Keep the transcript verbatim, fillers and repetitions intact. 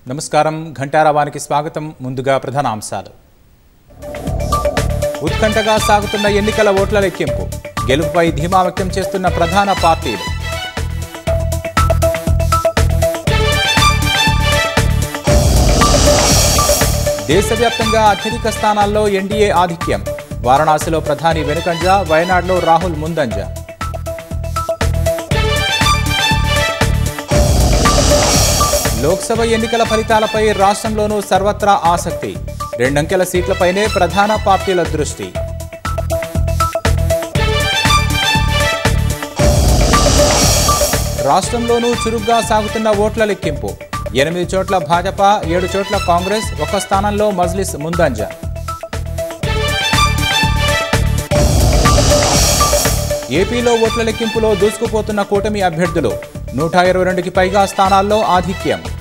నమస్కారం ఘంటారావానికి స్వాగతం. ముందుగా ప్రధాన అంశాలు. ఉత్కంఠగా సాగుతున్న ఎన్నికల ఓట్ల లెక్కింపు. గెలుపుపై ధీమా వ్యక్తం చేస్తున్న ప్రధాన పార్టీలు. దేశవ్యాప్తంగా అత్యధిక స్థానాల్లో ఎన్డీఏ ఆధిక్యం. వారణాసిలో ప్రధాని వెనుకంజ, వయనాడులో రాహుల్ ముందంజ. లోక్సభ ఎన్నికల ఫలితాలపై రాష్ట్రంలోనూ సర్వత్రా ఆసక్తి. రెండంకెల సీట్లపైనే ప్రధాన పార్టీల దృష్టి. రాష్ట్రంలోనూ చురుగ్గా సాగుతున్న ఓట్ల లెక్కింపు. ఎనిమిది చోట్ల భాజపా, ఏడు చోట్ల కాంగ్రెస్, ఒక స్థానంలో మజ్లిస్ ముందంజ. ఏపీలో ఓట్ల లెక్కింపులో దూసుకుపోతున్న కూటమి అభ్యర్థులు. నూట ఇరవై రెండుకి పైగా స్థానాల్లో ఆధిక్యం.